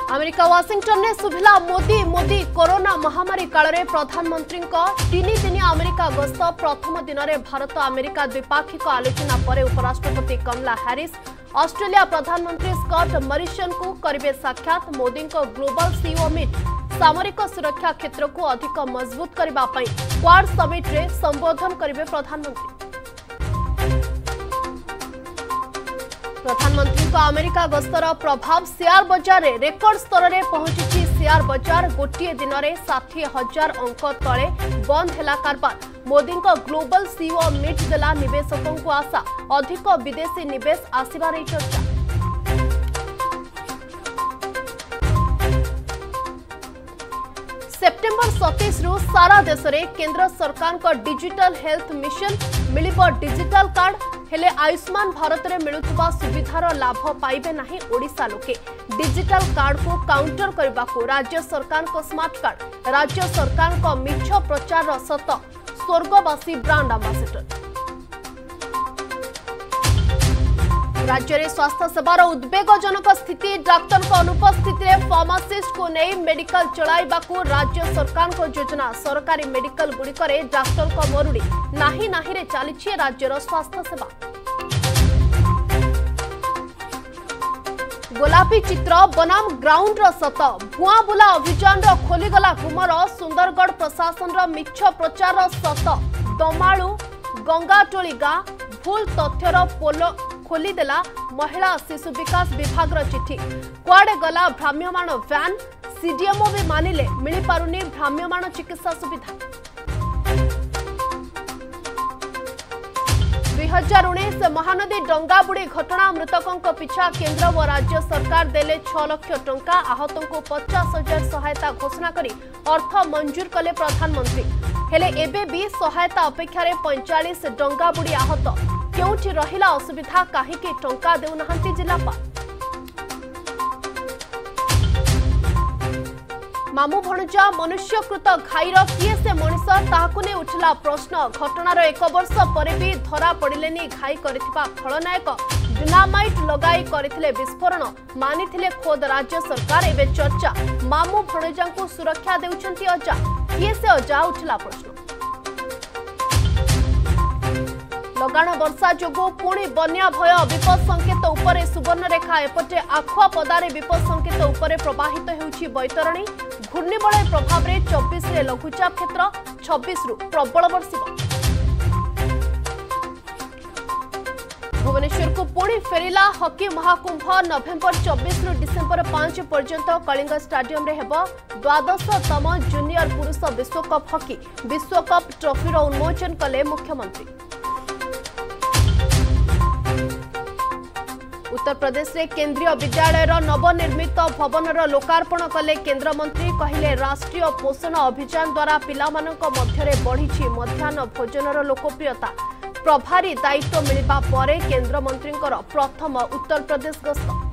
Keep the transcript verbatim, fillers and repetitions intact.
America Washington ने सुभिला Modi Modi corona महामारी काल में प्रधानमंत्री तीन दिन अमेरिका गस्त प्रथम दिन में भारत अमेरिका द्विपाक्षिक आलोचना पर उपराष्ट्रपति कमला हैरिस ऑस्ट्रेलिया प्रधानमंत्री स्कॉट मॉरिसन को करेंगे साक्षात। मोदी ग्लोबल सीईओ मीट सामरिक सुरक्षा क्षेत्र को अधिक मजबूत करने क्वाड समिट रे संबोधन करेंगे प्रधानमंत्री। प्रधानमंत्री अमेरिका गस्तर प्रभाव शेयर बजार में रेकर्ड स्तर में पहुंची। शेयर बजार गोटे दिन में षाठी हजार अंक तले बंद है कारबार। मोदी ग्लोबल सीईओ मीट देला निवेशकों को आशा अधिक विदेशी निवेश आसबार चर्चा। सेप्टेम्बर सतैश रु सारा देश में केंद्र सरकार का डिजिटल हेल्थ मिशन मिलिबो डिजिटल कार्ड हेले आयुष्मान भारत रे मिलुथबा सुविधार लाभ पाइबे नहीं ओडिशा लोके। डिजिटल कार्ड को काउंटर करबा को राज्य सरकार को स्मार्ट कार्ड राज्य सरकार को मिछ प्रचार सत स्वर्गवासी ब्रांड एम्बेसडर। राज्य में स्वास्थ्य सेवार उद्वेगजनक स्थिति डाक्तर अनुपस्थिति में फार्मासिस्ट को नहीं मेडिकल चलाइबा को राज्य सरकार को योजना। सरकारी मेडिकल गुड़िक डाक्तर को मरुड़ी नाही नाही रे चली राज्यर स्वास्थ्य सेवा। गोलापी चित्र बनाम ग्राउंड सत भुआ बुला अभियान खोलीगला गुमर। सुंदरगढ़ प्रशासन मिछ प्रचार सत दमालु गंगाटोली गाँ भूल तथ्यर पोल खोलीदेला महिला शिशु विकास विभाग चिठी। कुआडे गला भ्राम्यमाण वैन सीडीएमओ भी मानिले मिल पारुनी भ्राम्यमाण चिकित्सा सुविधा। दुई हजार उन्नीस महानदी डंगा बुड़ी घटना मृतकों पिछा केंद्र व राज्य सरकार देले छह लाख टंका। आहतों को पचास हजार सहायता घोषणा करी अर्थ मंजूर कले प्रधानमंत्री। हेले एबे भी सहायता अपेक्षा पैंतालीस डंगा बुड़ी आहत क्योंठी रहिला असुविधा काहीकि टंका देउनाहांती जिलापाल। मामू भणजा मनुष्यकृत घाईर किए से मनीष ताहाकु ने उठला प्रश्न। घटनार एक वर्ष पर भी धरा पड़िलेनी घाई करिथिबा खलनायक डिनामाइट लगाई करथिले विस्फोरण मानिथिले खोद राज्य सरकार। एबे चर्चा मामू भणजा को सुरक्षा देउछंती अजा किए से अजा उठला प्रश्न। लगाण वर्षा जोगु पुणी बन्या भय विपद संकेत उपरे सुवर्णरेखा। एपटे आखुआ पदारे विपद संकेत उपरे प्रवाहित हेउछि बैतरणी। घूर्णिबलय प्रभाव रे चौबीस रे लघुचाप क्षेत्र छब्बीस रु प्रबल वर्षिब। भुवनेश्वर को पुणी फेरिला हॉकी महाकुंभ। नवेम्बर चौबीस रु डिसेम्बर पांच पर्यंत कलिंग स्टाडियम रे हेबो द्वादशतम जूनियर पुरुष विश्वकप हॉकी। विश्वकप ट्रॉफीर उन्मोचन कले मुख्यमंत्री। उत्तर प्रदेश रे केंद्रीय विद्यालय नवनिर्मित भवनर लोकार्पण कले केंद्र मंत्री। कहिले राष्ट्रीय पोषण अभियान द्वारा पिलामानक मध्यरे बढ़िछि मध्याह्न भोजनर लोकप्रियता। प्रभारी दायित्व मिलिबा परे केंद्र मंत्रींकर प्रथम उत्तर प्रदेश गस्त।